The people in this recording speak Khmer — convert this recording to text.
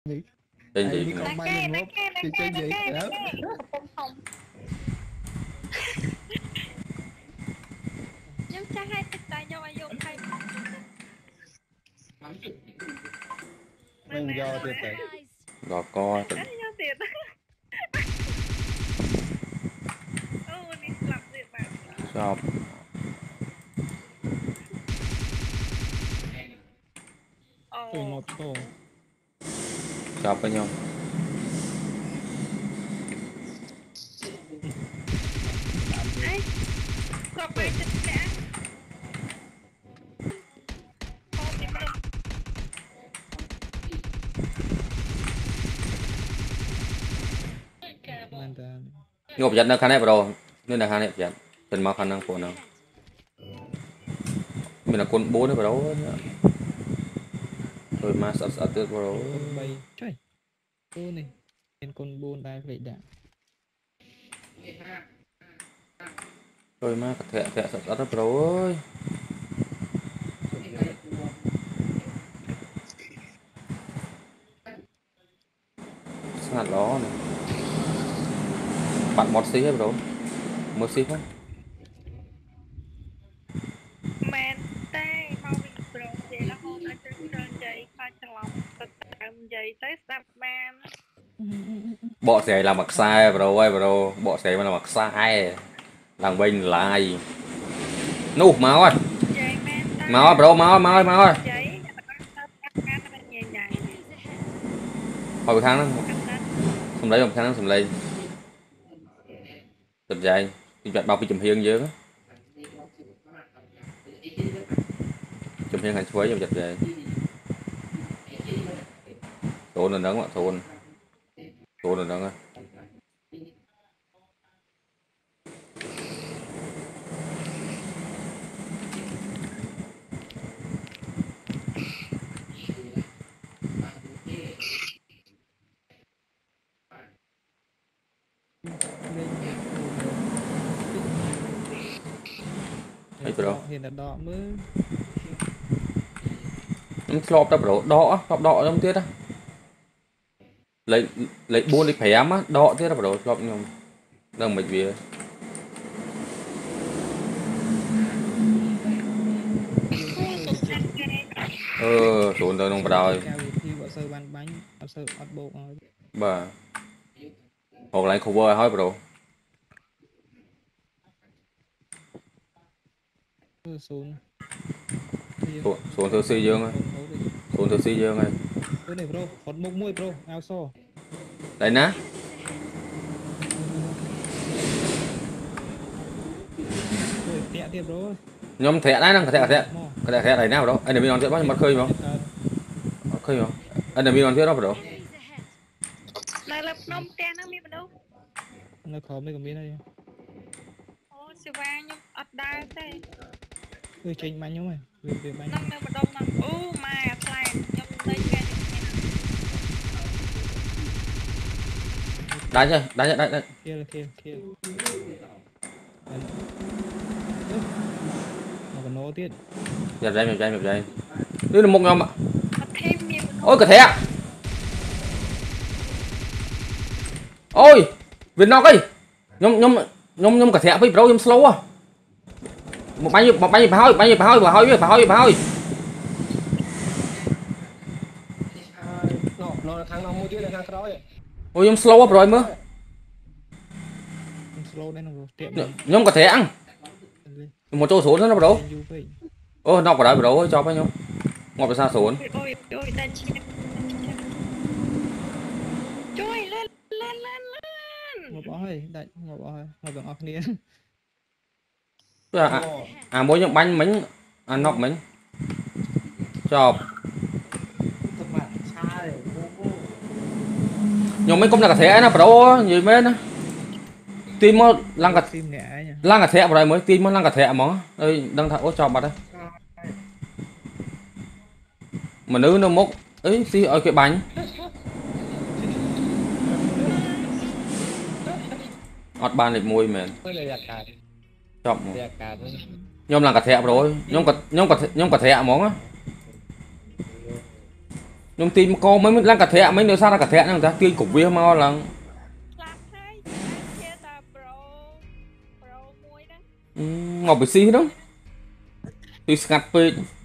ចេញនិយាយនេះគ្នាក៏បាយងប់គេចេញនិយាយក្រៅខ្ញុំចាស់ឲ្យទឹកតែខ្ញុំអាយុ20 មិនយកទៀតទៅដល់កទៅខ្ញុំទៀតអូនេះស្លាប់ទៀតបាទចប់អូជួយងប់តោចប់វិញខ្ញុំអីគាត់បាយទឹកចាស់អូនេះមិនមែនតើងប់ប្រយ័ត្ននៅខាងនេះប្រូនេះនៅខាងនេះប្រយ័ត្នពេលមកខាងហ្នឹងពួកហ្នឹងមានតែគុណ4ទេប្រូជួយមកស្អត់ទៀតប្រូគុណ3ចុយអូនេះមានគុណ4ដែរភ្លេចដាក់ជួយមកកធាក់ធាក់ស្អត់ទៅប្រូអើយស្ងាត់ល្អណាស់បាត់មាត់ស៊ីហ៎ប្រូមើលស៊ីផងមែនតែមកវិញប្រូនិយាយរហូតដល់ទៅនិយាយខ្លាចច្រឡំទៅតាមនិយាយទៅស្ដាប់បានបកស្រាយឡើងមកខ្សែប្រូហើយប្រូបកស្រាយមកឡើងមកខ្សែឡើងវិញឡាយនោះមកហើយនិយាយមែនតែមកប្រូមកហើយនិយាយទៅការមិនញ៉ៃញ៉ៃហើយខាងហ្នឹងកាត់សំឡេងខាងហ្នឹងសំឡេងទឹកយ៉ៃពីបាត់បោកពីចំហៀងយើងចំហៀងខាងឆ្វេងយកចិត្តយ៉ៃចូលនៅហ្នឹងចូលនៅហ្នឹងអីប្រូហ៊ានតែដកមើលខ្ញុំធ្លាប់តែប្រូដកធ្លាប់ដកខ្ញុំទៀតលេខ4លេខ5ដកទៀតប្រូធ្លាប់ខ្ញុំដឹងមិនវាចូលទៅក្នុងបដ ாய் ការវិធីបើសូវបានបាញ់អត់សូវអត់បោកឲ្យបាទហៅកន្លែង cover ឲ្យប្រូ 0 xuống thử si dương ơi xuống thử si dương ơi អូនេះប្រូហត់មុខមួយប្រូអាវស đây ná អូយតាក់ទៀតប្រូ nhóm thẻ đấy năng thẻ này nào đó anh là mình nói chuyện bao nhiêu mặt khơi mà khơi mà anh là mình nói chuyện đó phải đâu នៅលើភ្នំផ្ទះហ្នឹងមានមនុស្សនៅក្រោមនេះក៏មានដែរអូសេវាខ្ញុំអត់ដើរទេគឺចេញបាញ់ខ្ញុំហ៎វាបាញ់នៅម្ដុំហ្នឹងអូម៉ែផ្លែខ្ញុំទៅគេ đánh rồi đánh ខៀលមកកណោទៀត dẹp dây đây là một nhóm ạ អត់thêmមានមនុស្ស ôi cả thẻ ôi Việt Nam ơi nhóm cả thẻ với bro nhóm slow à một bánh bà hơi nó kháng nó muaទៀតខាងក្រោយ ôi nhóm slow rồi mơ slow ដែរនោះទៀត nhóm cả thẻ ăn một chỗ số nữa nó bro យូរពេក ô nó vào đấy bro ơi cho bao nhiêu ngọt vào xa số អូយតែឈៀតជួយលឿនងប់អស់ហើយដាច់ងប់អស់ហើយងប់ទាំងអស់គ្នា mỗi những bánh mình nọc mình chọc nhưng mấy cũng là cả thẻ nó bro gì mấy nó tim nó lăng cả ទីម្នាក់ឯង lăng cả thẻ vào đây mới tim nó lăng cả thẻ mà ơi đang thả ố cho mặt đây mà nữ nó mốc ấy xí ở cái bánh ọt ban lịch môi mền មើលរយៈកាល chọc រយៈកាល nhóm là cả thẻ rồi nhóm cả thẻ món á ខ្ញុំទីមកកមិនឡើងកាធៈមិននៅសារកាធៈហ្នឹងតាទាញកវាមកឡើងស្លាប់ហើយជាតាប្រូមួយហ្នឹងមកពីស៊ីហ្នឹងទីស្ងាត់ពេក